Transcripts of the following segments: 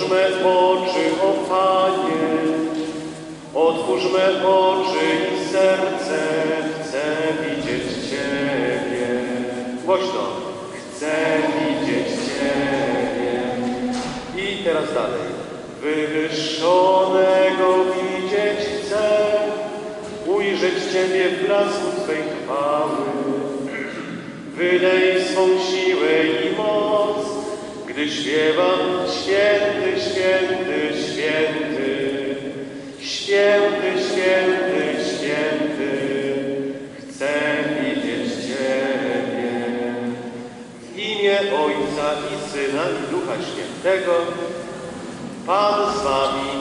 me oczy, o Panie, otwórz me oczy i serce, chcę widzieć Ciebie. Głośno, chcę widzieć Ciebie. I teraz dalej. Wywyższonego widzieć chcę, ujrzeć Ciebie w blasku Twej chwały. Wylej swą siłę i moc, gdy śpiewam święty, święty, święty. Święty, święty, święty, chcę widzieć Ciebie. W imię Ojca i Syna i Ducha Świętego, Pan z Wami.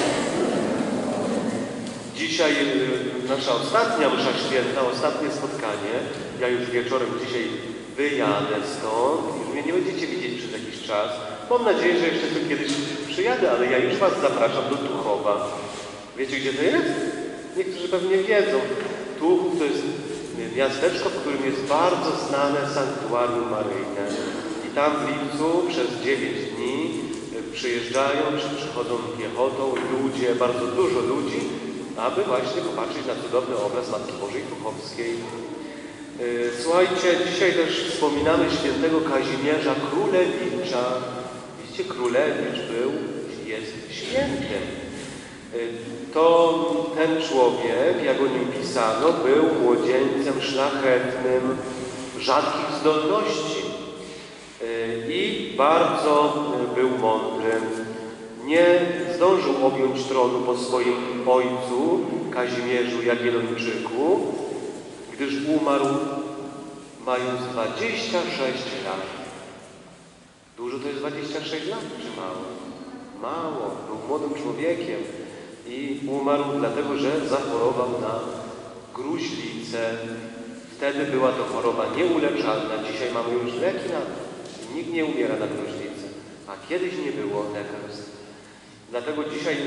Dzisiaj nasza ostatnia msza święta, ostatnie spotkanie. Ja już wieczorem dzisiaj wyjadę stąd. Już mnie nie będziecie widzieć przez jakiś czas. Mam nadzieję, że jeszcze tu kiedyś przyjadę, ale ja już Was zapraszam do Tuchowa. Wiecie, gdzie to jest? Niektórzy pewnie wiedzą. Tuchów to jest miasteczko, w którym jest bardzo znane sanktuarium maryjne. I tam w lipcu przez 9 dni przyjeżdżają, czy przychodzą piechotą ludzie, bardzo dużo ludzi, aby właśnie popatrzeć na cudowny obraz Matki Bożej Tuchowskiej. Słuchajcie, dzisiaj też wspominamy świętego Kazimierza Królewicza. Widzicie, Królewicz był, jest świętym. To ten człowiek, jak o nim pisano, był młodzieńcem szlachetnym, rzadkich zdolności i bardzo był mądrym. Nie zdążył objąć tronu po swoim ojcu, Kazimierzu Jagiellończyku, gdyż umarł mając 26 lat. Dużo to jest 26 lat, czy mało? Mało. Był młodym człowiekiem i umarł dlatego, że zachorował na gruźlicę. Wtedy była to choroba nieuleczalna. Dzisiaj mamy już leki na to. Nikt nie umiera na gruźlicę. A kiedyś nie było lekarstw. Dlatego dzisiaj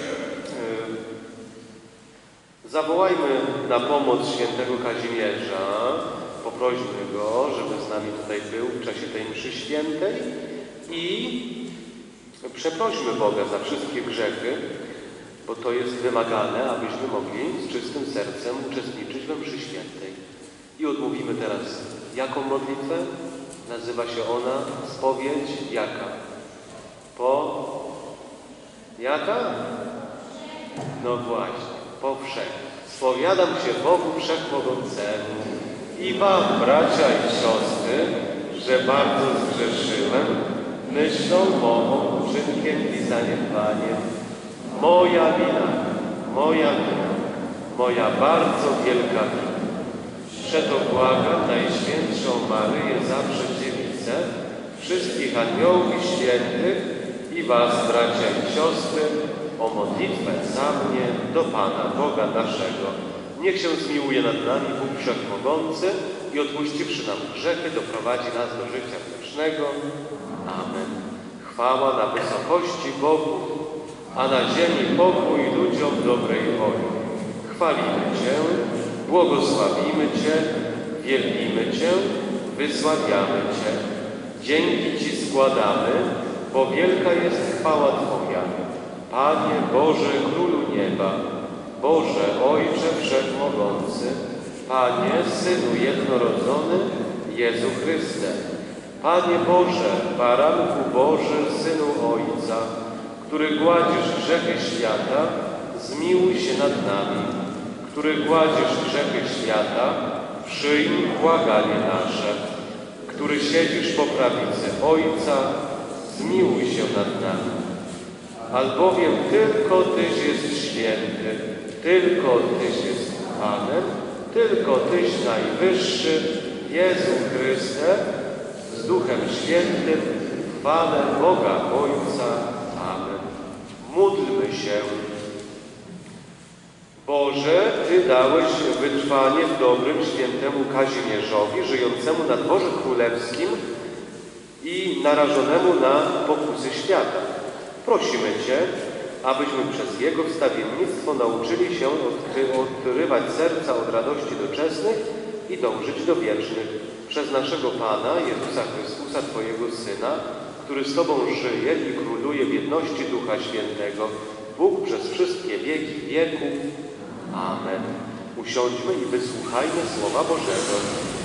zawołajmy na pomoc świętego Kazimierza. Poprośmy go, żeby z nami tutaj był w czasie tej mszy świętej i przeprośmy Boga za wszystkie grzechy, bo to jest wymagane, abyśmy mogli z czystym sercem uczestniczyć we mszy świętej. I odmówimy teraz jaką modlitwę? Nazywa się ona spowiedź jaka? Jaka? No właśnie, powszechnie. Spowiadam się Bogu Wszechmogącemu i Wam, bracia i siostry, że bardzo zgrzeszyłem myślą, mową, uczynkiem i zaniedbaniem. Moja wina, moja bardzo wielka wina. Przeto błagam Najświętszą Maryję, zawsze Dziewicę, wszystkich aniołów i świętych i Was, bracia i siostry, o modlitwę za mnie do Pana Boga naszego. Niech się zmiłuje nad nami Bóg Wszechmogący i odpuściwszy nam grzechy, doprowadzi nas do życia wiecznego. Amen. Chwała na wysokości Bogu, a na ziemi pokój ludziom dobrej woli. Chwalimy Cię, błogosławimy Cię, wielbimy Cię, wysławiamy Cię. Dzięki Ci składamy, bo wielka jest chwała Twoja. Panie Boże, Królu Nieba, Boże, Ojcze Wszechmogący, Panie, Synu Jednorodzony, Jezu Chryste. Panie Boże, Baranku Boży, Synu Ojca, który gładzisz grzechy świata, zmiłuj się nad nami. Który gładzisz grzechy świata, przyjmij błaganie nasze. Który siedzisz po prawicy Ojca, zmiłuj się nad nami. Albowiem tylko Tyś jest święty, tylko Tyś jest Panem, tylko Tyś najwyższy, Jezu Chryste, z Duchem Świętym, chwale Boga Ojca. Amen. Módlmy się. Boże, Ty dałeś wytrwanie w dobrym świętemu Kazimierzowi, żyjącemu na dworze królewskim i narażonemu na pokusy świata. Prosimy Cię, abyśmy przez Jego wstawiennictwo nauczyli się odrywać serca od radości doczesnych i dążyć do wiecznych. Przez naszego Pana, Jezusa Chrystusa, Twojego Syna, który z Tobą żyje i króluje w jedności Ducha Świętego, Bóg przez wszystkie wieki wieków. Amen. Usiądźmy i wysłuchajmy Słowa Bożego.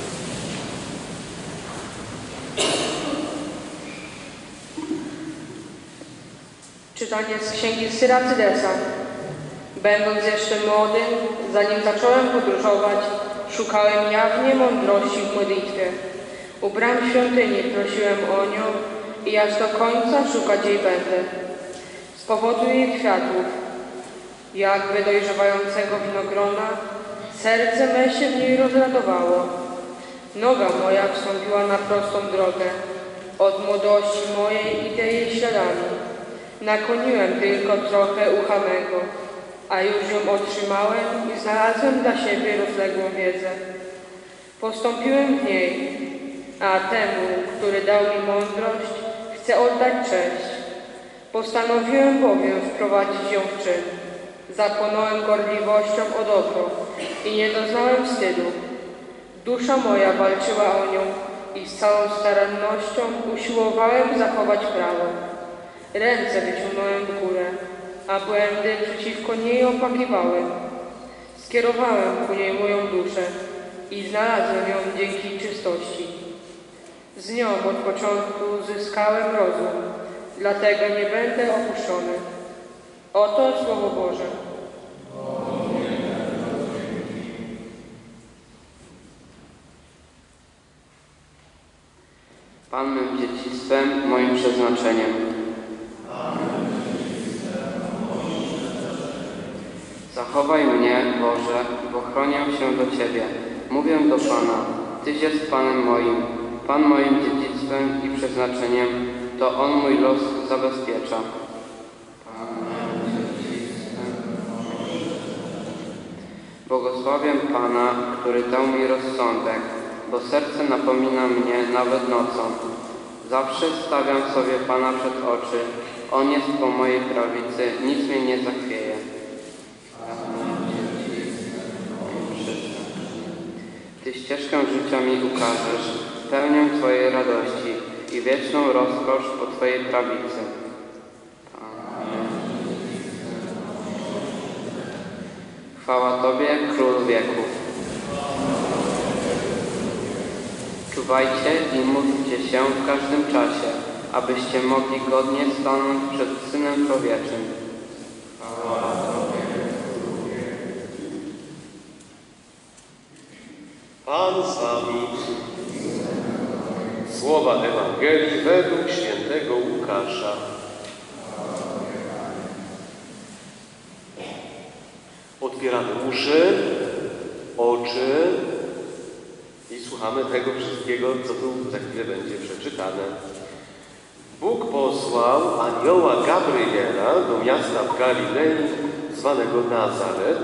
Czytanie z księgi Syracydesa. Będąc jeszcze młodym, zanim zacząłem podróżować, szukałem jawnie mądrości w modlitwie. U bram świątyni prosiłem o nią i aż do końca szukać jej będę. Z powodu jej kwiatów, jakby dojrzewającego winogrona, serce me się w niej rozradowało. Noga moja wstąpiła na prostą drogę. Od młodości mojej idę jej śladami. Nakłoniłem tylko trochę ucha mego, a już ją otrzymałem i znalazłem dla siebie rozległą wiedzę. Postąpiłem w niej, a temu, który dał mi mądrość, chcę oddać cześć. Postanowiłem bowiem wprowadzić ją w czyn. Zapłonąłem gorliwością o dobro i nie doznałem wstydu. Dusza moja walczyła o nią i z całą starannością usiłowałem zachować prawo. Ręce wyciągnąłem w górę, a błędy przeciwko niej opakiwałem. Skierowałem ku niej moją duszę i znalazłem ją dzięki czystości. Z nią od początku zyskałem rozum, dlatego nie będę opuszczony. Oto Słowo Boże. Pan mym dziedzictwem, moim przeznaczeniem. Zachowaj mnie, Boże, bo chronię się do Ciebie. Mówię do Pana, Tyś jest Panem moim, Pan moim dziedzictwem i przeznaczeniem, to On mój los zabezpiecza. Błogosławię Pana, który dał mi rozsądek, bo serce napomina mnie nawet nocą. Zawsze stawiam sobie Pana przed oczy, On jest po mojej prawicy, nic mnie nie zachwieje. Ty ścieżkę życia mi ukażesz, pełnię Twojej radości i wieczną rozkosz po Twojej prawicy. Chwała Tobie, Król wieków. Czuwajcie i módlcie się w każdym czasie, abyście mogli godnie stanąć przed Synem Człowieczym. Pan z wami. Słowa Ewangelii według świętego Łukasza. Otwieramy uszy, oczy i słuchamy tego wszystkiego, co tu za chwilę będzie przeczytane. Bóg posłał anioła Gabriela do miasta w Galilei zwanego Nazaret,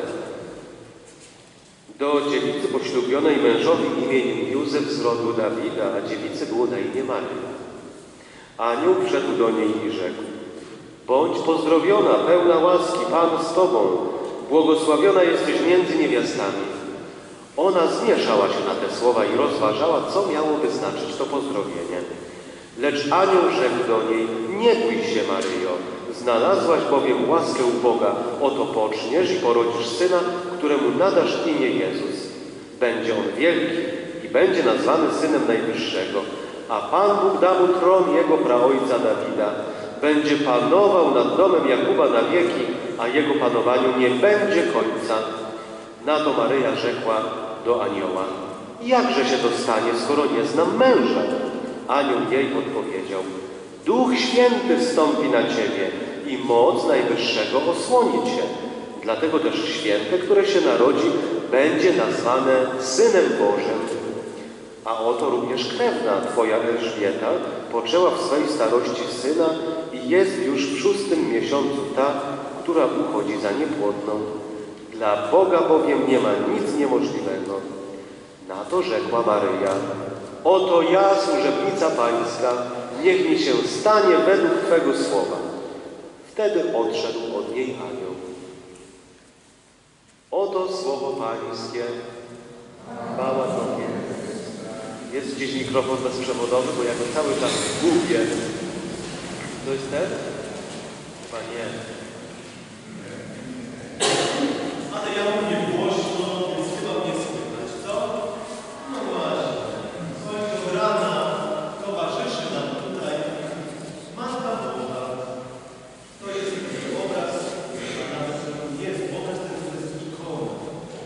do dziewicy poślubionej mężowi imieniem Józef z rodu Dawida, a dziewicy było na imię Maryja. Anioł wszedł do niej i rzekł: bądź pozdrowiona, pełna łaski, Pan z Tobą, błogosławiona jesteś między niewiastami. Ona zmieszała się na te słowa i rozważała, co miałoby znaczyć to pozdrowienie. Lecz anioł rzekł do niej: nie bój się, Maryjo, znalazłaś bowiem łaskę u Boga. Oto poczniesz i porodzisz syna, któremu nadasz imię Jezus. Będzie on wielki i będzie nazwany Synem Najwyższego, a Pan Bóg da mu tron jego praojca Dawida. Będzie panował nad domem Jakuba na wieki, a jego panowaniu nie będzie końca. Na to Maryja rzekła do anioła: jakże się to stanie, skoro nie znam męża? Anioł jej odpowiedział: Duch Święty zstąpi na ciebie i moc Najwyższego osłoni cię. Dlatego też święte, które się narodzi, będzie nazwane Synem Bożym. A oto również krewna twoja Elżbieta poczęła w swej starości syna i jest już w 6. miesiącu ta, która uchodzi za niepłodną. Dla Boga bowiem nie ma nic niemożliwego. Na to rzekła Maryja: oto ja, służebnica Pańska, niech mi się stanie według Twego słowa. Wtedy odszedł od niej anioł. Oto słowo Pańskie. Chwała Tobie. Jest gdzieś mikrofon bezprzewodowy, bo ja go cały czas gubię. To jest ten? Chyba nie. Ale ja mówię głośno, więc chyba mnie słychać, co? No właśnie. Słuchajcie, od rana towarzyszy nam tutaj Matka Boża. To jest taki obraz, a nawet jest obraz, to jest ikona.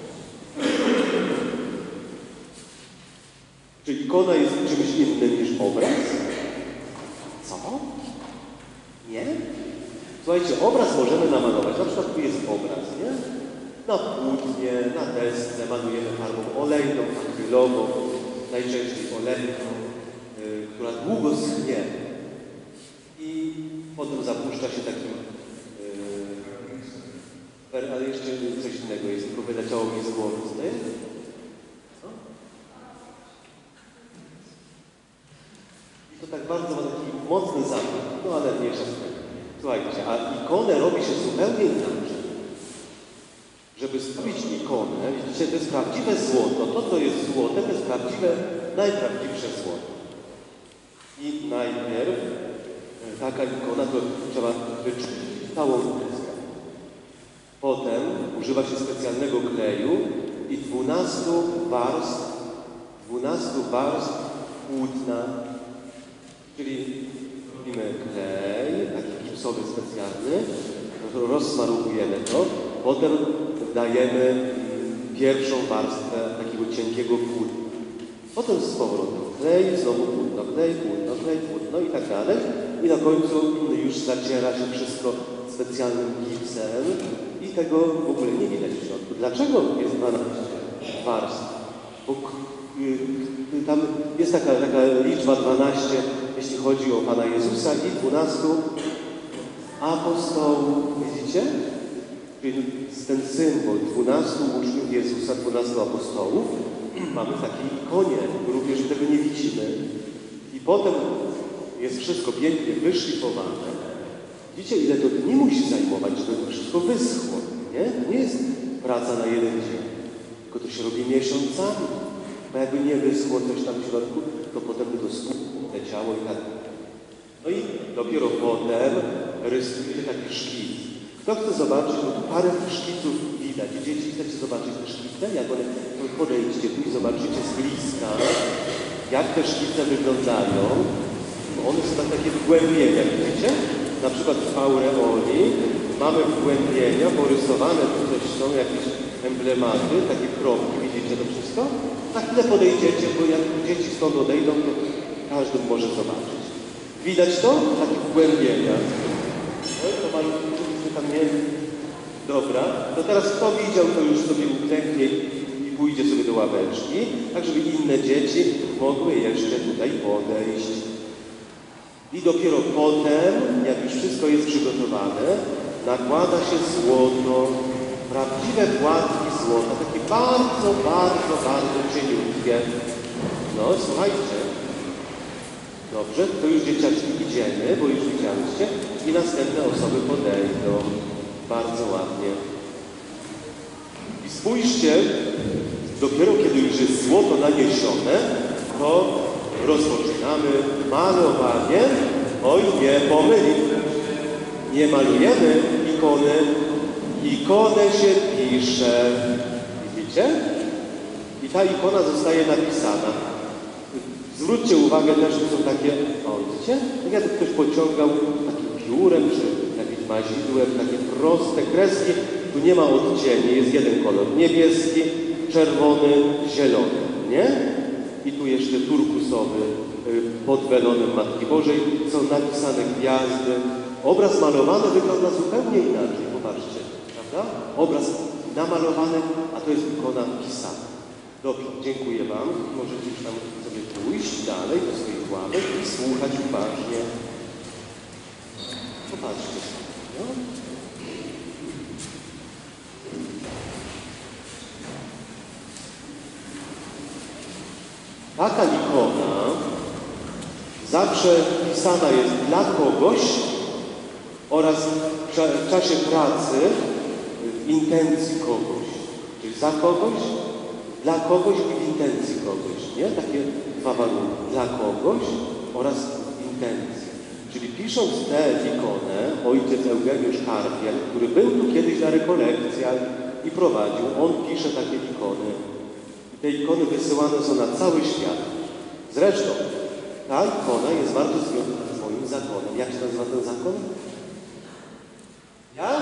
Czy ikona jest czymś innym niż obraz? Co? Nie? Słuchajcie, obraz możemy namalować. Na przykład tu jest obraz, nie? Na płótnie, na desce malujemy farbą olejną, akrylową, najczęściej olejną, która długo schnie. I potem zapuszcza się takim... ale jeszcze coś innego jest, tylko wyleciało mi z głowy. Co to jest? Co? I to tak bardzo ma taki mocny zapach, no ale mniejsza z tym. Słuchajcie, a ikonę robi się zupełnie inaczej. Żeby zrobić ikonę, widzicie, to jest prawdziwe złoto. To, co jest złote, to jest prawdziwe, najprawdziwsze złoto. I najpierw taka ikona, to trzeba wyczyścić całą deskę. Potem używa się specjalnego kleju i 12 warstw płótna, czyli robimy klej, taki gipsowy specjalny, rozsmarowujemy to, potem dajemy pierwszą warstwę takiego cienkiego płótna. Potem z powrotem klej, znowu płótno, klej, płótno i tak dalej. I na końcu już zaciera się wszystko specjalnym gipsem i tego w ogóle nie widać w środku. Dlaczego jest 12 warstw? Bo tam jest taka liczba 12, jeśli chodzi o Pana Jezusa i 12 apostołów. Widzicie? Czyli ten symbol 12 uczniów Jezusa, 12 apostołów mamy w takiej ikonie, również tego nie widzimy. I potem jest wszystko pięknie wyszlifowane. Widzicie, ile to dni musi zajmować, żeby to wszystko wyschło, nie? To nie jest praca na jeden dzień, tylko to się robi miesiącami. Bo jakby nie wyschło coś tam w środku, to potem by to leciało i tak. No i dopiero potem rysuje taki szkic. Kto chce zobaczyć, bo tu parę szkiców widać. Dzieci, chcecie zobaczyć te szkice? Jak one, to podejdźcie tu i zobaczycie z bliska, jak te szkice wyglądają. Bo one są takie wgłębienia, widzicie? Na przykład w aureoli mamy wgłębienia, porysowane tu coś są jakieś emblematy, takie kropki, widzicie to wszystko? Na chwilę podejdziecie, bo jak dzieci stąd odejdą, to każdy może zobaczyć. Widać to? Takie wgłębienia. No to malutko, tam nie... Dobra, to teraz kto widział, to już sobie uklęknie i pójdzie sobie do ławeczki, tak żeby inne dzieci mogły jeszcze tutaj podejść. I dopiero potem, jak już wszystko jest przygotowane, nakłada się złoto, prawdziwe płatki złota, takie bardzo, bardzo, bardzo cieniutkie. No, słuchajcie. Dobrze, to już dzieciaczki idziemy, bo już widzieliście i następne osoby podejdą. Bardzo ładnie. I spójrzcie, dopiero kiedy już jest złoto naniesione, to rozpoczynamy malowanie. Oj, nie pomylić. Nie malujemy ikony. Ikonę się pisze. Widzicie? I ta ikona zostaje napisana. Zwróćcie uwagę też, że są takie, o widzicie? Tak jakby ktoś pociągał takim piórem, czy jakimś mazidłem, takie proste kreski. Tu nie ma odcieni, jest jeden kolor. Niebieski, czerwony, zielony, nie? I tu jeszcze turkusowy, pod welonem Matki Bożej są napisane gwiazdy. Obraz malowany wygląda zupełnie inaczej, popatrzcie, prawda? Obraz namalowany, a to jest ikona pisana. Dobrze, dziękuję Wam. Możecie już tam sobie pójść dalej do swoich ławek i słuchać uważnie. Popatrzcie sobie, no. Taka ikona zawsze pisana jest dla kogoś oraz w czasie pracy w intencji kogoś. Czyli za kogoś, dla kogoś i w intencji kogoś. Nie? Takie dwa warunki. Dla kogoś oraz w intencji. Czyli pisząc tę ikonę, ojciec Eugeniusz Karpiel, który był tu kiedyś na rekolekcjach i prowadził, on pisze takie ikony. I te ikony wysyłane są na cały świat. Zresztą ta ikona jest bardzo związana z moim zakonem. Jak się nazywa ten zakon? Ja?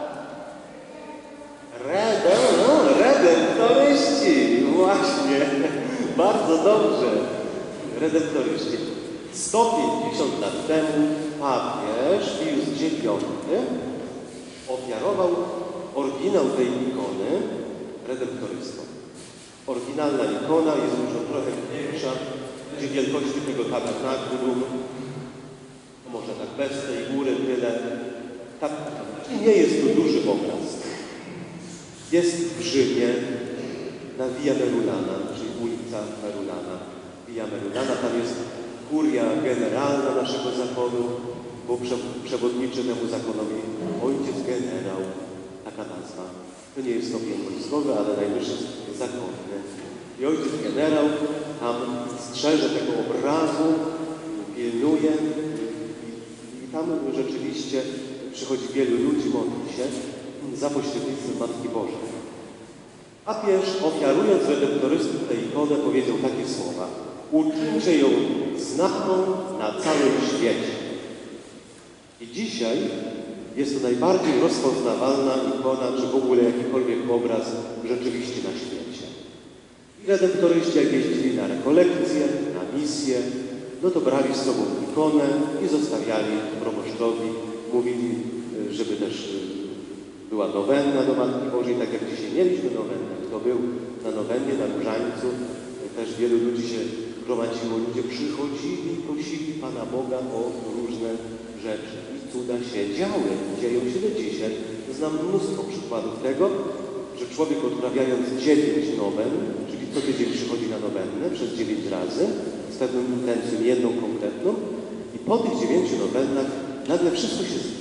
Redemptoryści! Właśnie. Bardzo dobrze. Redemptoryści. 150 lat temu papież Pius IX ofiarował oryginał tej ikony redemptorystom. Oryginalna ikona jest już trochę większa, gdzie wielkości tego tabernakulum, może tak bez tej góry tyle. Tak, nie jest to duży obraz. Jest w Rzymie na Via Merulana, czyli ulica Merulana. Via Merulana, tam jest kuria generalna naszego zakonu, bo przewodniczy temu zakonowi ojciec generał, taka nazwa. To nie jest stopień wojskowy, ale najwyższy zakonny. I ojciec generał tam strzeże tego obrazu, pilnuje i tam rzeczywiście przychodzi wielu ludzi, modli się za pośrednictwem Matki Bożej. Papież, ofiarując redemptorystów tę ikonę, powiedział takie słowa: uczyńcie ją znaną na całym świecie. I dzisiaj jest to najbardziej rozpoznawalna ikona, czy w ogóle jakikolwiek obraz rzeczywiście na świecie. I redemptoryści, jak jeździli na rekolekcje, na misje, no to brali z sobą ikonę i zostawiali proboszczowi. Mówili, żeby też była nowenna do Matki Bożej, tak jak dzisiaj mieliśmy nowennę. Kto był na nowennie, na Różańcu, też wielu ludzi się gromadziło. Ludzie przychodzili i prosili Pana Boga o różne rzeczy. I cuda się działy, dzieją się do dzisiaj. Znam mnóstwo przykładów tego, że człowiek odprawiając 9 nowen, czyli co tydzień przychodzi na nowennę przez 9 razy, z pewną intencją, jedną konkretną, i po tych 9 nowennach nagle wszystko się zmienia.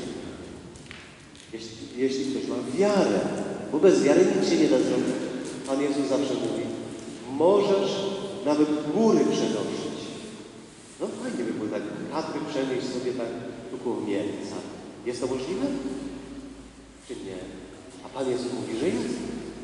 Jeśli ktoś ma wiarę, bo bez wiary nic się nie da zrobić. Pan Jezus zawsze mówi, możesz nawet góry przenosić. No fajnie by było tak, Tatry przenieść sobie tak tu koło Mielca. Jest to możliwe? Czy nie? A Pan Jezus mówi, że jest.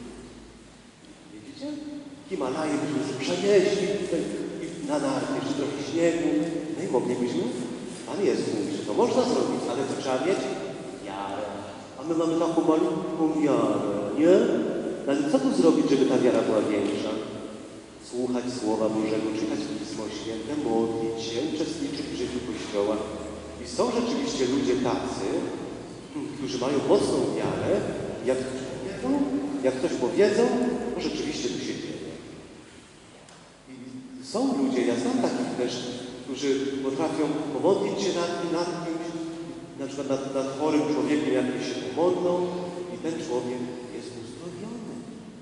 Widzicie? Himalaje byśmy przenieśli tutaj na narty, jeszcze trochę śniegu. No i moglibyśmy. Pan Jezus mówi, że to można zrobić, ale to trzeba mieć wiarę. A my mamy taką malutką wiarę, nie? No ale co tu zrobić, żeby ta wiara była większa? Słuchać Słowa Bożego, czytać Pismo Święte, modlić się, uczestniczyć w życiu Kościoła. I są rzeczywiście ludzie tacy, którzy mają mocną wiarę, jak ktoś powiedzą, to rzeczywiście tu się dzieje. I są ludzie, ja znam takich też, którzy potrafią pomodlić się nad kimś, na przykład nad chorym człowiekiem, jakimś się pomodlą i ten człowiek jest uzdrowiony.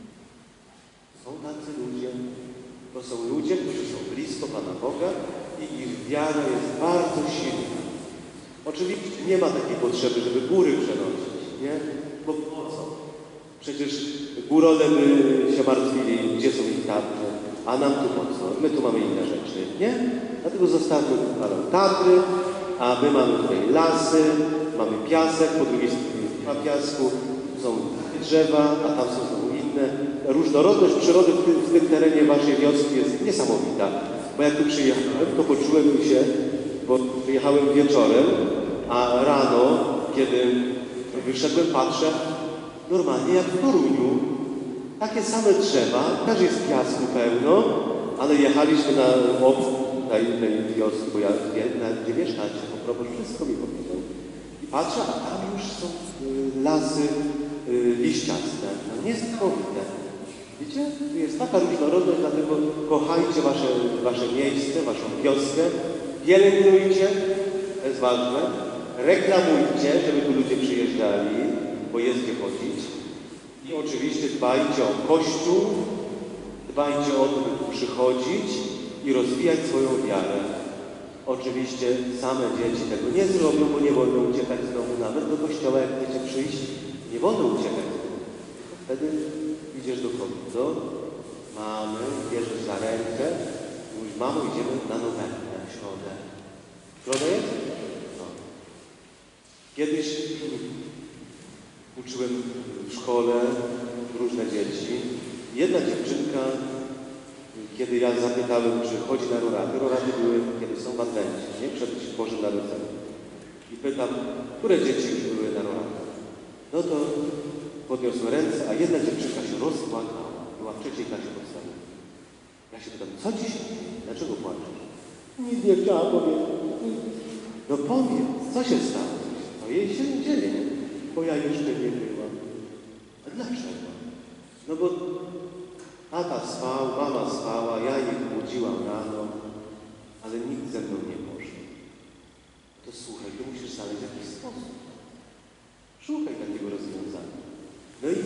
Są tacy ludzie. To są ludzie, którzy są blisko Pana Boga i ich wiara jest bardzo silna. Oczywiście nie ma takiej potrzeby, żeby góry przenosić, nie? Bo po co? Przecież górole by się martwili, gdzie są ich Tatry, a nam tu po co? My tu mamy inne rzeczy, nie? Dlatego zostawmy Tatry, a my mamy tutaj lasy, mamy piasek, po drugiej stronie nie ma piasku, są drzewa, a tam są znowu inne. Różnorodność przyrody w tym terenie waszej wioski jest niesamowita. Bo jak tu przyjechałem, to poczułem się, bo przyjechałem wieczorem, a rano, kiedy wyszedłem, patrzę, normalnie jak w Toruniu. Takie same drzewa, też jest piasku pełno, ale jechaliśmy na tej wioski, bo ja gdzie mieszkacie, po prostu wszystko mi powiedział. I patrzę, a tam już są lasy liściaste. No niesamowite. Widzicie? Tu jest taka różnorodność, dlatego kochajcie wasze miejsce, waszą wioskę, pielęgnujcie, to jest ważne, reklamujcie, żeby tu ludzie przyjeżdżali, bo jest gdzie chodzić. I oczywiście dbajcie o Kościół, dbajcie o to, by tu przychodzić i rozwijać swoją wiarę. Oczywiście same dzieci tego nie zrobią, bo nie wolno uciekać z domu, nawet do kościoła, jak chcecie przyjść, nie wolno uciekać. Wtedy idziesz do kogo? Do mamy, bierzesz za rękę, mówisz, mamo, idziemy na nowennę w środę. W środę jest? No. Kiedyś uczyłem w szkole różne dzieci. Jedna dziewczynka, kiedy ja zapytałem, czy chodzi na roraty, roraty były, kiedy są w Adwencie, nie? Przed Bożym Narodzeniem. I pytam, które dzieci już były na roratach? No to podniosłem ręce, a jedna dziewczynka się rozpłakała. Była w 3. klasie podstawowej. Ja się pytam, co dzisiaj? Dlaczego płaczesz? Nic nie chciała powiedzieć. No powiedz, co się stało? No jej się dzieje, bo ja jeszcze nie byłam. A dlaczego? No bo tata spał, mama spała, ja ich budziłam rano, ale nikt ze mną nie poszedł. To słuchaj, ty musisz znaleźć jakiś sposób. Szukaj takiego rozwiązania. No i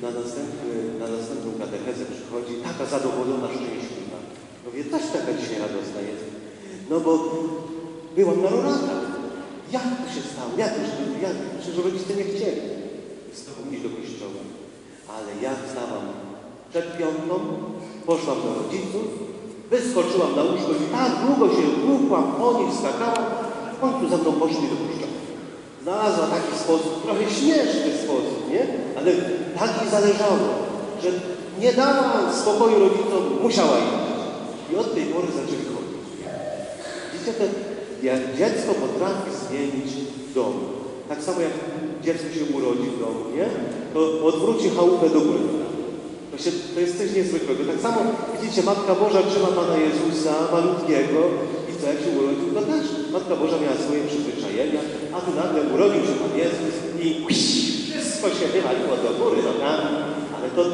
na następną katechezę przychodzi taka zadowolona, szczęśliwa. Mówię, też taka dzisiaj radosna jest. No bo byłam na roratach. Jak to się stało? Przecież rodzice nie chcieli z tobą iść do kościoła. Ale ja wstałam przed 5, poszłam do rodziców, wyskoczyłam na łóżko i tak długo się tłukłam, po nich skakałam, w końcu za mną poszli do kościoła. Znalazła taki sposób, trochę śmieszny sposób, nie? Ale tak mi zależało, że nie dała spokoju rodzicom, musiała iść. I od tej pory zaczęli chodzić. Widzicie, jak dziecko potrafi zmienić dom. Tak samo jak dziecko się urodzi w domu, nie? To odwróci chałupę do góry. To jest coś niezwykłego. Tak samo, widzicie, Matka Boża trzyma Pana Jezusa malutkiego i co, jak się urodził, to też Matka Boża miała swoje przyzwyczajenia, a tu nagle urodził się Pan Jezus i wszystko się wywaliło do góry nogami. Ale to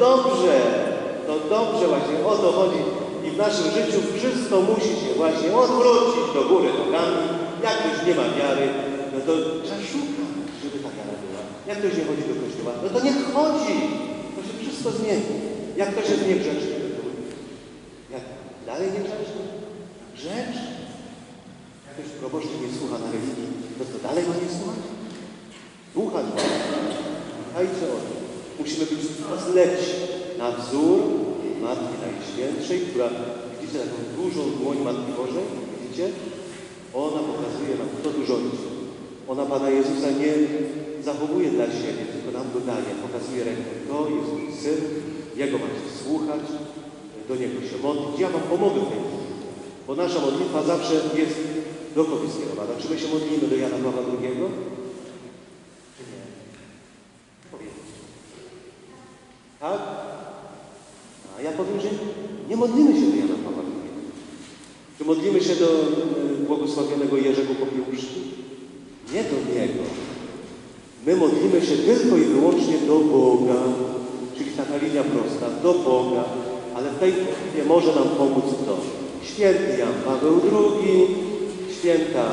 dobrze właśnie, o to chodzi. I w naszym życiu wszystko musi się właśnie odwrócić do góry nogami. Jak ktoś nie ma wiary, no to trzeba szukać, żeby ta wiara była. Jak ktoś nie chodzi do kościoła, no to niech chodzi. To się wszystko zmieni. Jak ktoś jest niegrzeczny, jak dalej niegrzeczny? Grzeczny. Jak ktoś proboszczy nie słucha na religii, no to dalej ma nie słuchać? Słuchać ma. Pamiętajcie o tym. Musimy być coraz lepsi na wzór Matki Najświętszej, która, widzicie, taką dużą dłoń Matki Bożej, widzicie? Ona pokazuje nam, kto tu rządzi. Ona Pana Jezusa nie zachowuje dla siebie, tylko nam go daje. Pokazuje rękę, to jest mój Syn, Jego macie słuchać, do Niego się modlić. Ja Wam pomogę w tej modlitwie, bo nasza modlitwa zawsze jest do kogo skierowana. Czy my się modlimy do Jana Pawła II? Czy nie? Powiedzcie. Tak? A ja powiem, że nie modlimy się do Jana Pawła II. Czy modlimy się do błogosławionego Jerzego Popiełuszki? Nie do Niego. My modlimy się tylko i wyłącznie do Boga, czyli taka linia prosta, do Boga, ale w tej chwili może nam pomóc kto? Święty Jan Paweł II, święta,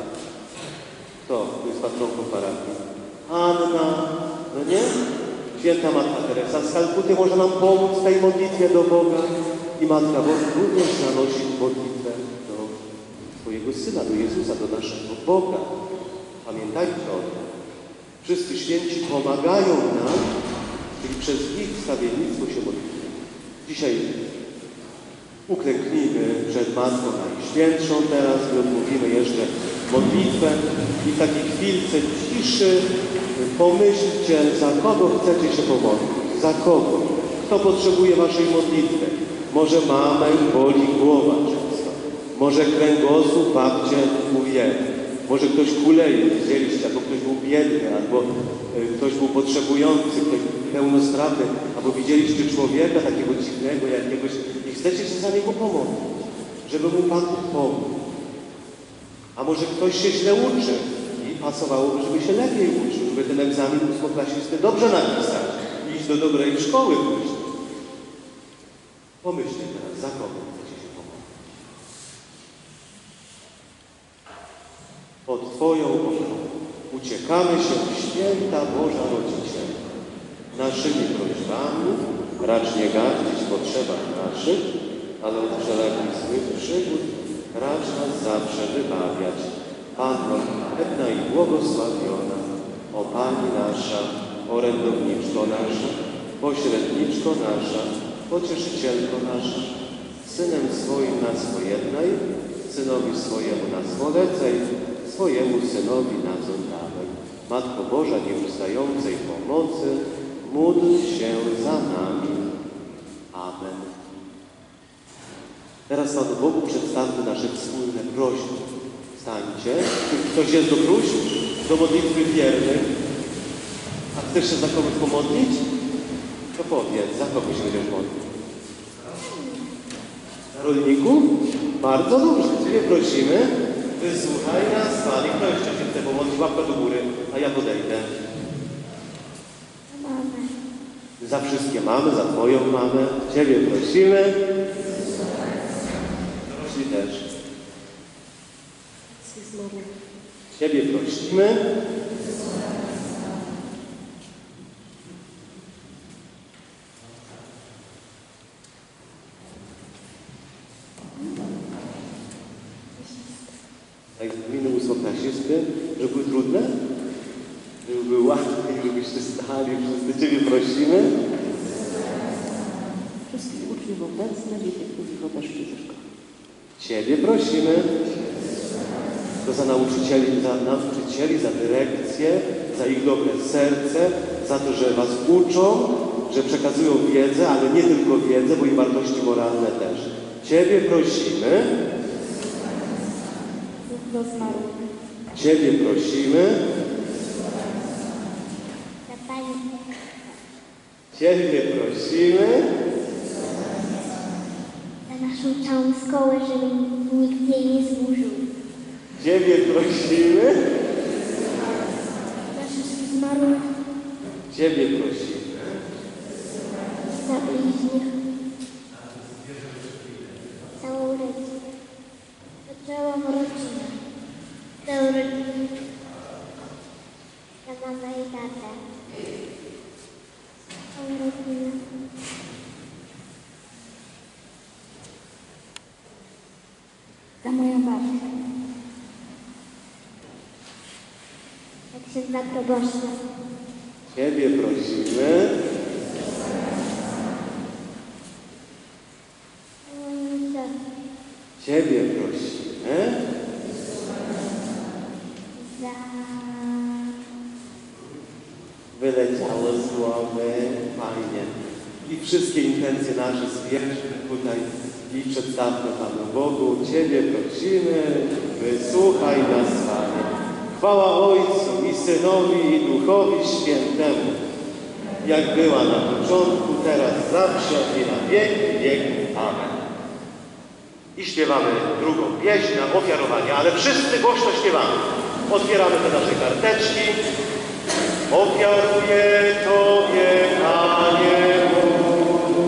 kto jest patronką parafii? Anna, no nie? Święta Matka Teresa z Kalkuty może nam pomóc w tej modlitwie do Boga i Matka Boża również zanosi modlitwę do swojego Syna, do Jezusa, do naszego Boga. Pamiętajcie o tym. Wszyscy święci pomagają nam, czyli przez ich wstawiennictwo się modlimy. Dzisiaj uklęknijmy przed Matką Najświętszą teraz i odmówimy jeszcze modlitwę i w takiej chwilce ciszy pomyślcie, za kogo chcecie się pomodlić. Za kogo? Kto potrzebuje waszej modlitwy? Może mamę boli głowa często. Może kręgosłup babcie uwie. Może ktoś kuleje, widzieliście, albo ktoś był biedny, albo ktoś był potrzebujący, ktoś pełnosprawny, albo widzieliście człowieka takiego dziwnego jakiegoś i chcecie się za niego pomodlić, żeby mu Pan pomógł. A może ktoś się źle uczy i pasowałoby, żeby się lepiej uczył, żeby ten egzamin ósmoklasisty dobrze napisać i iść do dobrej szkoły później. Pomyślcie teraz, za kogo chcecie się pomóc. Pod Twoją ochroną uciekamy się, Święta Boża Rodzicielko. Naszymi prośbami racz nie gardzić w potrzebach naszych, ale od wszelakich złych przygód racz nas zawsze wybawiać. Panno chętna i błogosławiona, o Pani nasza, orędowniczko nasza, pośredniczko nasza, pocieszycielko nasza, Synem swoim nas pojednaj, Synowi swojemu nas polecaj, swojemu Synowi nas oddawaj. Matko Boża nieustającej pomocy, módl się za nami. Amen. Teraz Panu Bogu przedstawmy nasze wspólne prośby. Stańcie. Czy ktoś jest do próśb? Do modlitwy wiernych? A chcesz się za kogoś pomodlić? To powiedz, za kogo się będziesz modlić? Na rolniku? Bardzo dobrze. Ciebie prosimy. Wysłuchaj nas, Panie. Kto jeszcze się chce pomodlić? Łapka do góry, a ja podejdę. Za wszystkie mamy, za Twoją mamę. Ciebie prosimy. Dorośli też. Ciebie prosimy. A egzaminy ósmoklasisty, że były trudne? Żeby były łatwe, żebyście stali, wszyscy Ciebie prosimy. Wszystkich uczniów obecnych i tych, którzy odeszli ze szkoły. Ciebie prosimy. To za nauczycieli, za dyrekcję, za ich dobre serce, za to, że Was uczą, że przekazują wiedzę, ale nie tylko wiedzę, bo i wartości moralne też. Ciebie prosimy. Ciebie prosimy. Ciebie prosimy. Za naszą całą szkołę, żeby nikt jej nie zburzył. Ciebie prosimy. Za wszystkich zmarłych, Ciebie prosimy. za bliźnich, całą rodzinę, za całą rodzinę, całą rodzinę, za mamę i tatę, całą rodzinę. Za moją babcię. Jak się zna proboszcza. Ciebie prosimy. Za moją siostrę. Ciebie prosimy. Za... Wyleciało słowy. Fajnie. I wszystkie intencje nasze zwierzchne tutaj i przedstawmy Panu Bogu. Ciebie prosimy. Wysłuchaj nas, Panie. Chwała Ojcu i Synowi i Duchowi Świętemu, jak była na początku, teraz, zawsze i na wieki wieków. Amen. I śpiewamy drugą pieśń na ofiarowanie, ale wszyscy głośno śpiewamy. Otwieramy te nasze karteczki. Ofiaruję Tobie, Panie Bóg.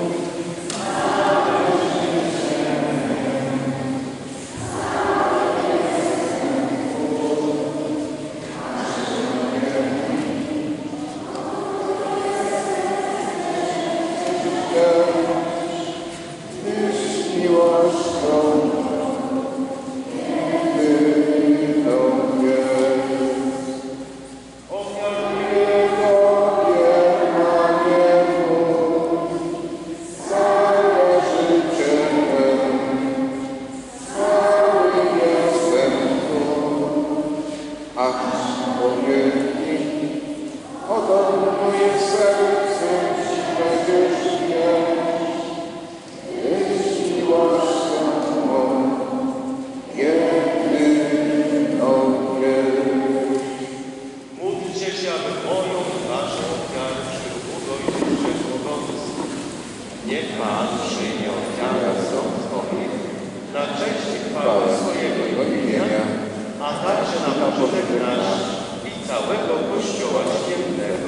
Niech Pan przyjmie ofiarę rąk Twoich na cześć i chwałę swojego imienia, a także na pożytek nasz i całego Kościoła Świętego.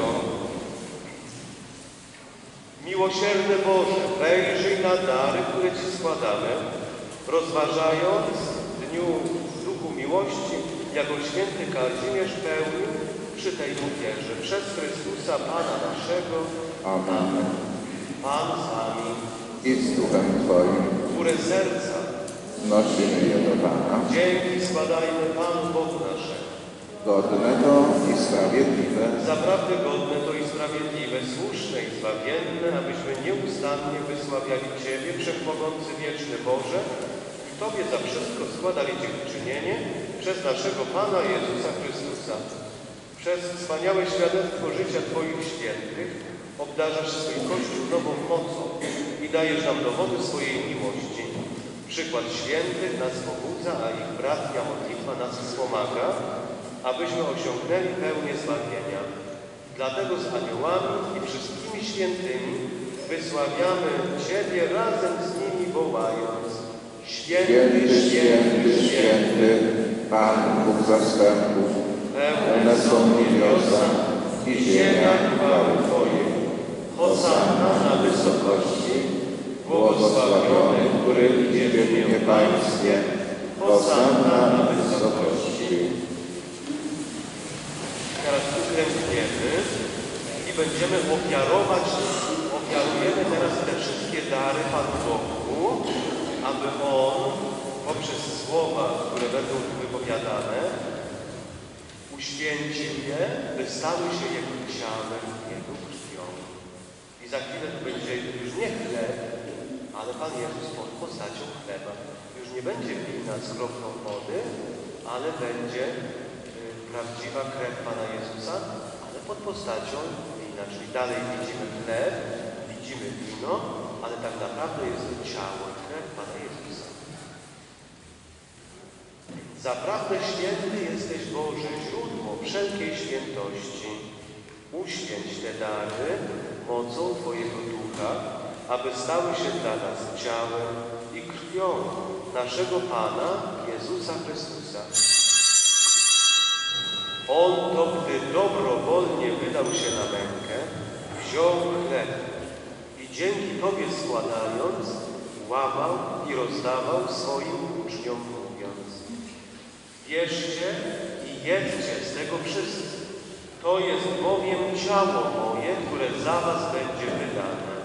Miłosierny Boże, wejrzyj na dary, które Ci składamy, rozważając w dniu duchu miłości, jaką święty Kazimierz pełnił przy tej ofierze przez Chrystusa Pana naszego. Amen. Pan z Wami I z duchem Twoim górę serca. znosimy je do Pana, Dzięki składajmy Panu Bogu naszemu. godne to i sprawiedliwe, Zaprawdę godne to i sprawiedliwe, słuszne i zbawienne, abyśmy nieustannie wysławiali Ciebie, Wszechmogący Wieczny Boże, i Tobie za wszystko składali dziękczynienie przez naszego Pana Jezusa Chrystusa. Przez wspaniałe świadectwo życia Twoich świętych obdarzasz swój Kościół nową mocą i dajesz nam dowody swojej miłości. Przykład świętych nas pobudza, a ich bratia modlitwa nas wspomaga, abyśmy osiągnęli pełnię zbawienia. Dlatego z aniołami i wszystkimi świętymi wysławiamy Ciebie razem z nimi wołając: Święty, święty, święty, Pan Bóg zastępów, pełne są niebiosa i ziemia chwały Twojej. Hosanna na wysokości, błogosławiony, który idzie w imię Pańskie. Hosanna na wysokości. Teraz uklękniemy i będziemy ofiarujemy teraz te wszystkie dary Panu Bogu, aby On poprzez słowa, które będą tu wypowiadane, uświęcił je, by stały się Jego ciałem, Jego krwią. I za chwilę to będzie już nie chleb, ale Pan Jezus pod postacią chleba. Już nie będzie wina z kroplą wody, ale będzie prawdziwa krew Pana Jezusa, ale pod postacią wina. Czyli dalej widzimy chleb, widzimy wino, ale tak naprawdę jest to ciało i krew Pana Jezusa. Zaprawdę święty jesteś, Boże, źródło wszelkiej świętości. Uświęć te dary mocą Twojego Ducha, aby stały się dla nas ciałem i krwią naszego Pana Jezusa Chrystusa. On to, gdy dobrowolnie wydał się na mękę, wziął chleb i dzięki Tobie składając, łamał i rozdawał swoim uczniom, mówiąc: bierzcie i jedzcie z tego wszyscy. To jest bowiem ciało moje, które za was będzie wydane.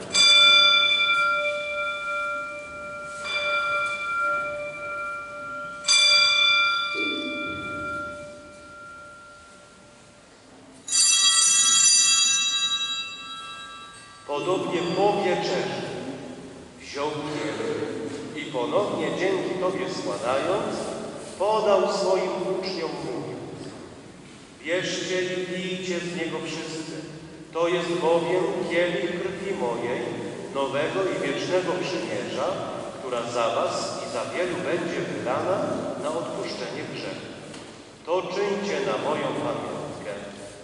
Podobnie po wieczerzy wziął kielich i ponownie dzięki Tobie składając, podał swoim uczniom, mówiąc: bierzcie i pijcie z niego wszyscy. To jest bowiem kielich krwi mojej, nowego i wiecznego przymierza, która za was i za wielu będzie wydana na odpuszczenie grzechu. To czyńcie na moją pamiątkę.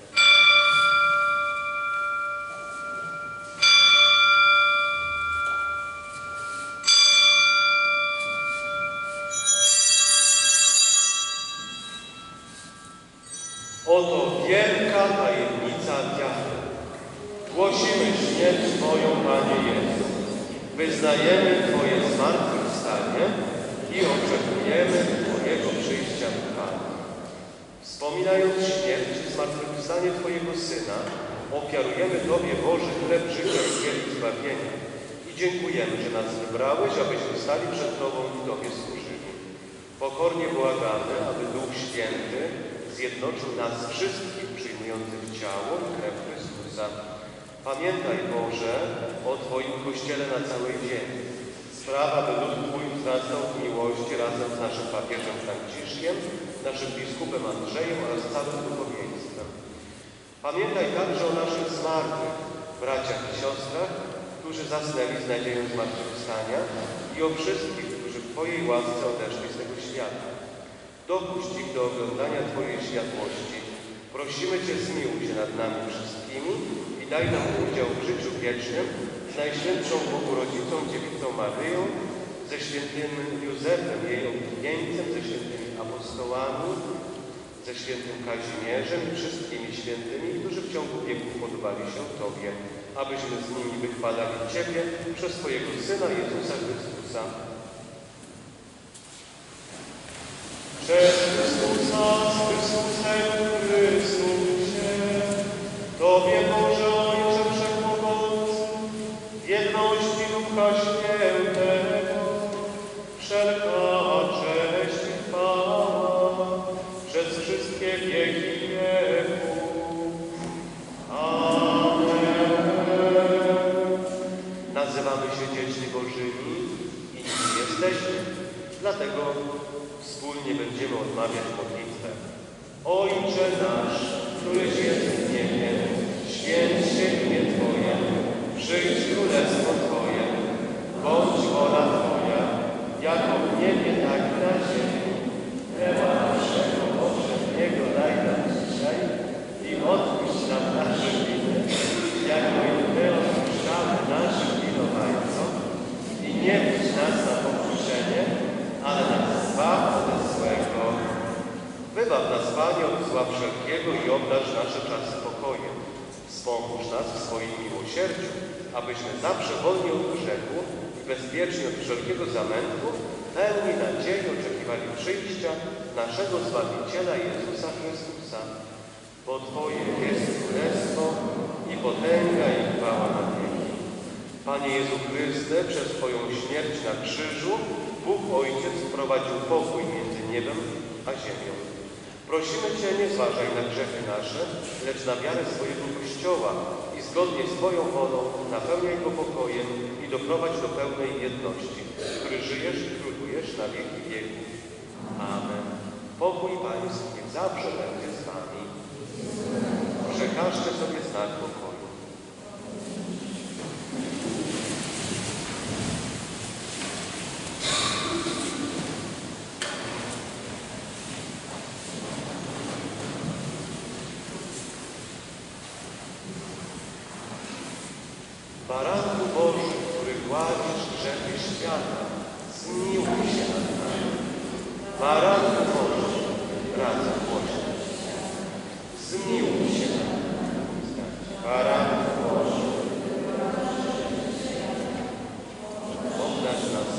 Oto wielka tajemnica wiary. Głosimy śmierć Twoją, Panie Jezu. Wyznajemy Twoje zmartwychwstanie i oczekujemy Twojego przyjścia w chwale. Wspominając śmierć i zmartwychwstanie Twojego Syna, ofiarujemy Tobie, Boży, chleb życia i kielich zbawienia i dziękujemy, że nas wybrałeś, abyśmy stali przed Tobą i Tobie służyli. Pokornie błagamy, aby Duch Święty zjednoczył nas wszystkich przyjmujących ciało i krew Chrystusa. Pamiętaj, Boże, o Twoim Kościele na całej ziemi. Spraw, aby lud Twój wzrastał w miłości razem z naszym papieżem Franciszkiem, naszym biskupem Andrzejem oraz całym duchowieństwem. Pamiętaj także o naszych zmarłych braciach i siostrach, którzy zasnęli z nadzieją zmartwychwstania i o wszystkich, którzy w Twojej łasce odeszli z tego świata. Dopuść ich do oglądania Twojej światłości. Prosimy Cię, zmiłuj się nad nami wszystkimi i daj nam udział w życiu wiecznym z Najświętszą Bogu Rodzicą, Dziewicą Maryją, ze świętym Józefem, jej oblubieńcem, ze świętymi apostołami, ze świętym Kazimierzem i wszystkimi świętymi, którzy w ciągu wieków podobali się Tobie, abyśmy z nimi wychwalali Ciebie przez Twojego Syna Jezusa Chrystusa. Przez Chrystusa, z Chrystusem, Chrystusie, Tobie, Boże Ojcze Wszechmogący, w jedności Ducha Świętego, wszelka cześć i chwała przez wszystkie wieki wieków. Amen. Nazywamy się dziećmi Bożymi i nimi jesteśmy, dlatego wspólnie będziemy odmawiać modlitwę. Ojcze nasz, któryś jest w niebie, święć się imię Twoje, przyjdź królestwo Twoje, bądź wola Twoja, jako w niebie, tak i na ziemi. Chleba naszego powszedniego daj nam dzisiaj i odpuść nam nasze winy, jako i my odpuszczamy naszym winowajcom, i nie wódź nas na pokuszenie, ale nas zbaw ode złego. Wybaw nas, Panie, od zła wszelkiego i obdarz nasze czasy pokojem. Wspomóż nas w swoim miłosierdziu, abyśmy zawsze wolni od grzechu i bezpieczni od wszelkiego zamętu, pełni nadziei oczekiwali przyjścia naszego Zbawiciela Jezusa Chrystusa. Bo Twoje jest królestwo i potęga i chwała na wieki. Panie Jezu Chryste, przez Twoją śmierć na krzyżu Bóg Ojciec wprowadził pokój między niebem a ziemią. Prosimy Cię, nie zważaj na grzechy nasze, lecz na wiarę swojego Kościoła i zgodnie z Twoją wolą napełniaj go pokojem i doprowadź do pełnej jedności, który żyjesz i królujesz na wieki wieków. Amen. Pokój Pański niech zawsze będzie z Wami. Przekażcie sobie znak pokoju. Baranku Boży, który gładzisz grzechy świata, zmiłuj się nad nami. Baranku Boży, wraca głośno. Zmiłuj się nad nami. Baranku Boży, obdarz nas.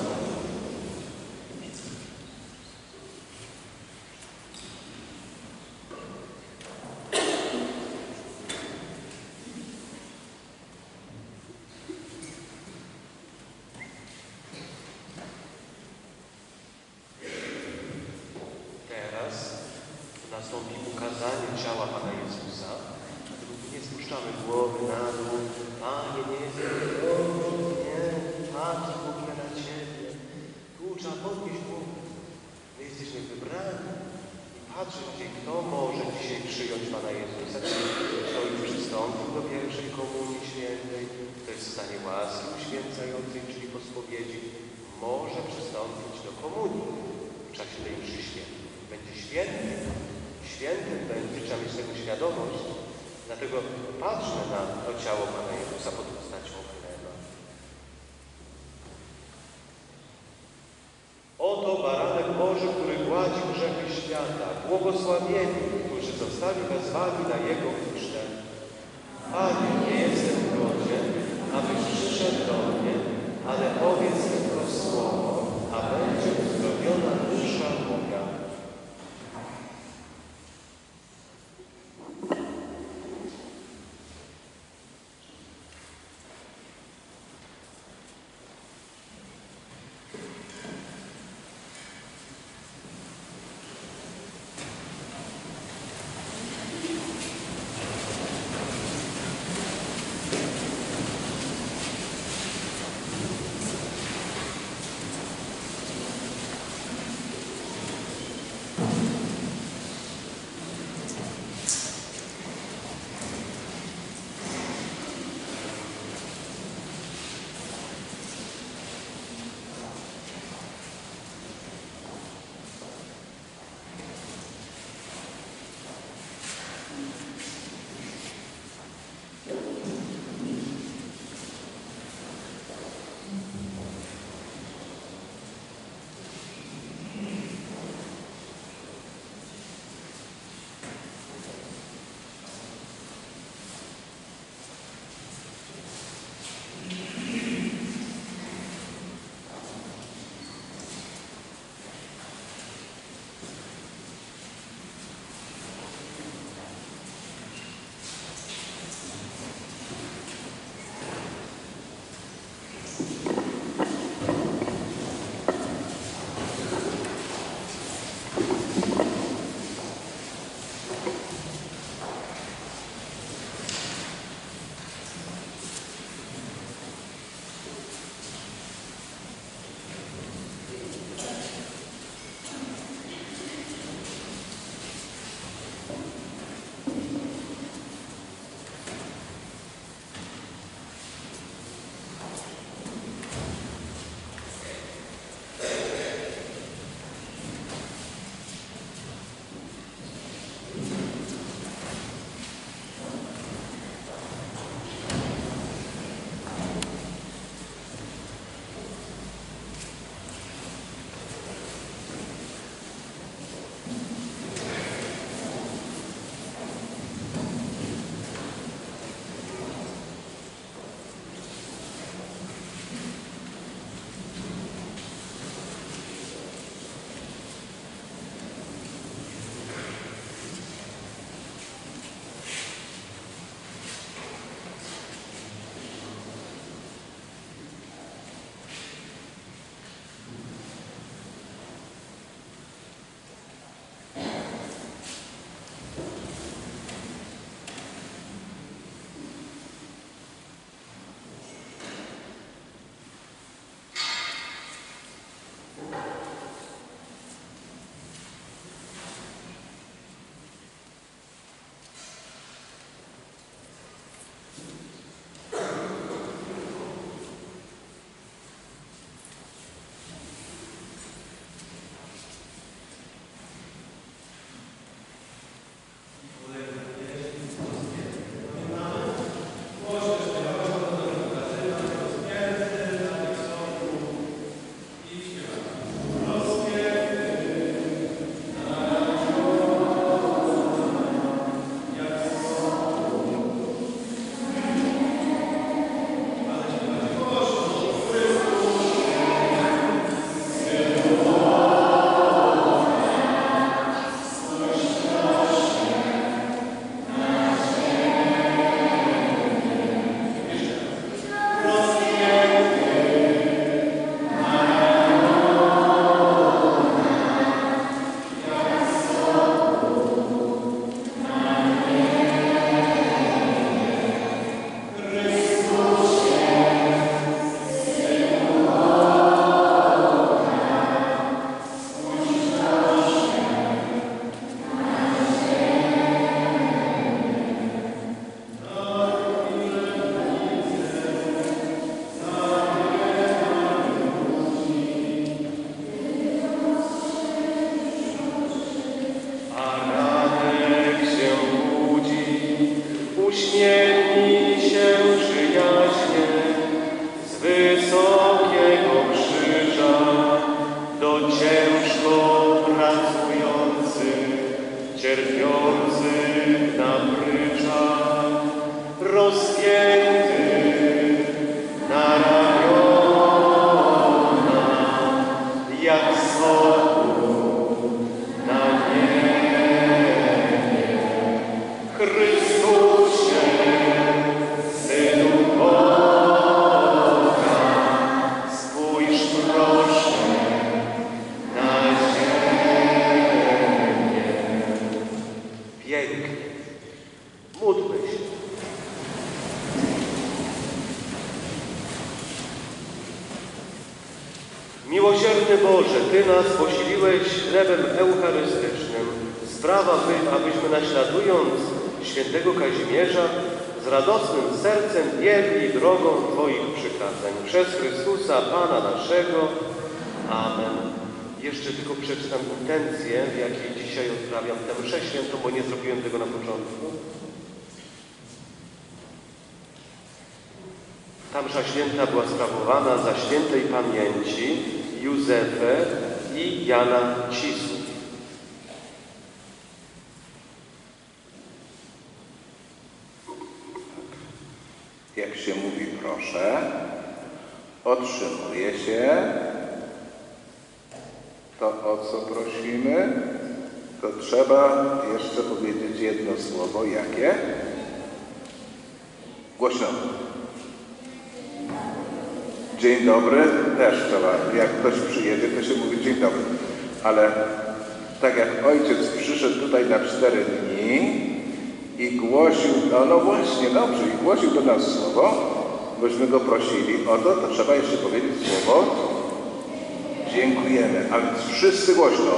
Nastąpi ukazanie ciała Pana Jezusa, dlatego nie spuszczamy głowy na dół. Panie, nie jestem dobry, nie, patrzę w ogóle na Ciebie. Tu trzeba podnieść głowę. My jesteśmy wybrani i patrzeć, kto może dzisiaj przyjąć Pana Jezusa, kto już przystąpił do pierwszej komunii świętej, kto jest w stanie łaski uświęcającej, czyli po spowiedzi, może przystąpić do komunii w czasie tej mszy świętej. Będzie święty. Świętym będzie, trzeba mieć tego świadomość, dlatego patrzmy na to ciało Pana Jezusa pod postacią chleba. Oto baranek Boży, który gładzi grzechy świata, błogosławieni, którzy zostali wezwani na Jego ucztę. Panie, nie jestem godzien, abyś przyszedł do mnie, ale powiedz tylko słowo, a będzie uzdrowiona dusza moja. cierpiących na pryczach, rozpiętych na ramionach, jak sokół na niebie. Chrystusie, Synu Boga, spójrz proszę na ziemię. Pięknie. Módlmy się. Miłosierny Boże, Ty nas posiliłeś chlebem eucharystycznym. Sprawa, abyśmy naśladując świętego Kazimierza z radosnym sercem biegli drogą Twoich przykazań. Przez Chrystusa Pana naszego. Amen. Jeszcze tylko przeczytam intencję, w jakiej dzisiaj odprawiam tę mszę świętą, bo nie zrobiłem tego na początku. Ta msza święta była sprawowana za świętej pamięci Józefę i Jana Cisów. Jak się mówi proszę, otrzymuje się to, o co prosimy, to trzeba jeszcze powiedzieć jedno słowo. Jakie? Głośno. Dzień dobry też trzeba. Jak ktoś przyjedzie, to się mówi dzień dobry. Ale tak jak ojciec przyszedł tutaj na 4 dni i głosił, no właśnie, dobrze, i głosił do nas słowo, bośmy go prosili o to, to trzeba jeszcze powiedzieć słowo dziękujemy. A więc wszyscy głośno.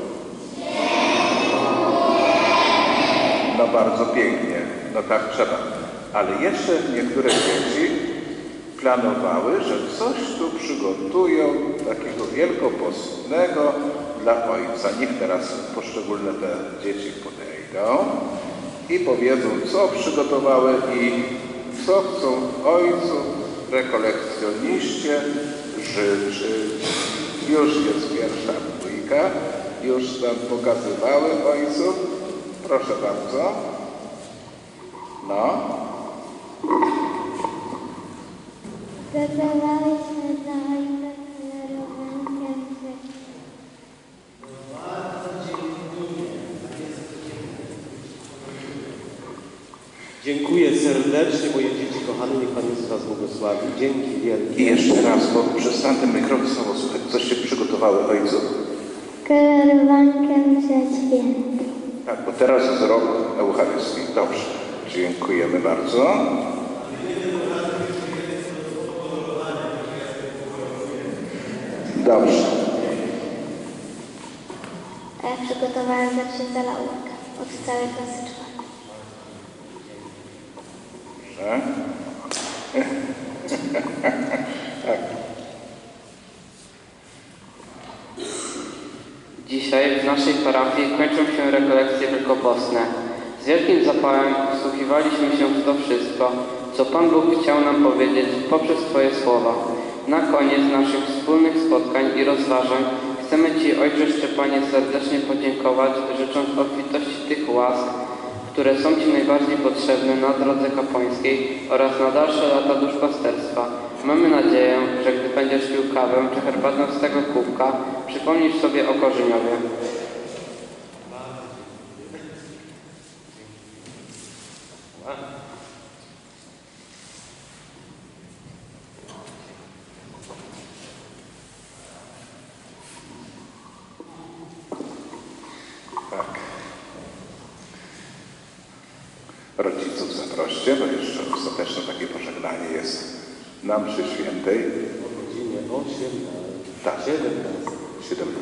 No bardzo pięknie. No tak trzeba. Ale jeszcze niektóre dzieci planowały, że coś tu przygotują takiego wielkopostnego dla ojca. Niech teraz poszczególne te dzieci podejdą i powiedzą, co przygotowały i co chcą ojcu, rekolekcjoniście życzyć. Już jest pierwsza dwójka, już tam pokazywały ojcu. Proszę bardzo. No. Zabraliśmy za ojca kolorowankiem rzeczy. Dziękuję serdecznie, moje dzieci kochane, niech Pan Jezus Was błogosławi. Dzięki wielkie. I jeszcze raz, bo przez tamten mikrofon słowo słuchać. Coś się przygotowały ojcu. Kolorowankiem rzeczy świętych. Tak, bo teraz jest rok Eucharystii. Dobrze. Dziękujemy bardzo. Dobrze. A ja przygotowałem dla księdza Laurka od całej klasy 4. Dobrze. Tak. Dzisiaj w naszej parafii kończą się rekolekcje wielkopostne. Z wielkim zapałem wsłuchiwaliśmy się w to wszystko, co Pan Bóg chciał nam powiedzieć poprzez Twoje słowa. Na koniec naszych wspólnych spotkań i rozważań chcemy Ci, Ojcze Szczepanie, serdecznie podziękować, życząc obfitości tych łask, które są Ci najbardziej potrzebne na drodze kapłańskiej oraz na dalsze lata duszpasterstwa. Mamy nadzieję, że gdy będziesz pił kawę czy herbatę z tego kubka, przypomnisz sobie o Korzeniowie. Tak. Rodziców zaproście, bo jeszcze ostateczne takie pożegnanie jest na mszy świętej. O godzinie 18. Tak. 17.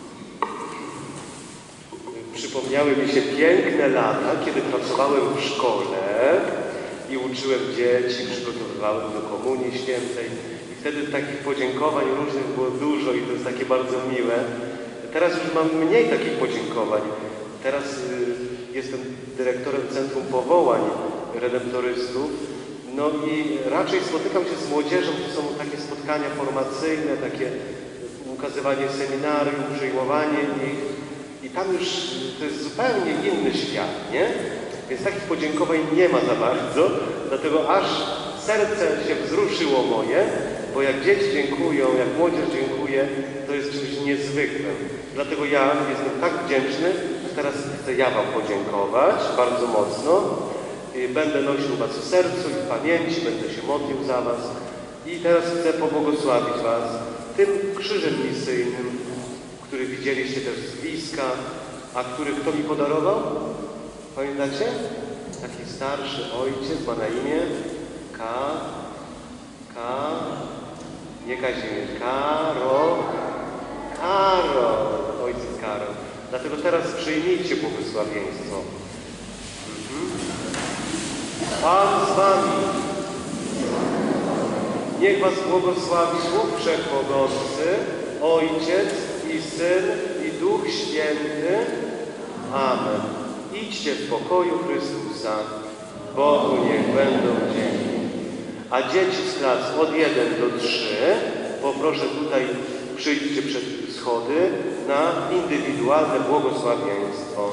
Przypomniały mi się piękne lata, kiedy pracowałem w szkole i uczyłem dzieci, przygotowywałem do Komunii Świętej. I wtedy takich podziękowań różnych było dużo i to jest takie bardzo miłe. Teraz już mam mniej takich podziękowań. Teraz jestem dyrektorem Centrum Powołań Redemptorystów. No i raczej spotykam się z młodzieżą, to są takie spotkania formacyjne, takie ukazywanie seminarium, przyjmowanie ich. I tam już to jest zupełnie inny świat, nie? Więc takich podziękowań nie ma za bardzo, dlatego aż serce się wzruszyło moje, bo jak dzieci dziękują, jak młodzież dziękuje, to jest czymś niezwykłym. Dlatego ja jestem tak wdzięczny, że teraz chcę ja Wam podziękować bardzo mocno. Będę nosił Was w sercu i w pamięci, będę się modlił za Was. I teraz chcę pobłogosławić Was tym krzyżem misyjnym, który widzieliście też z bliska, a który kto mi podarował? Pamiętacie? Taki starszy ojciec ma na imię nie Kazimierz, Karol, ojciec Karol. Dlatego teraz przyjmijcie błogosławieństwo. Pan z Wami. Niech Was błogosławi Bóg Wszechmogący, Ojciec i Syn i Duch Święty. Amen. Idźcie w pokoju Chrystusa. Bogu niech będą dzięki. A dzieci z klas od 1 do 3 poproszę tutaj, przyjdźcie przed schody na indywidualne błogosławieństwo.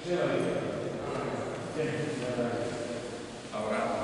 Dobra.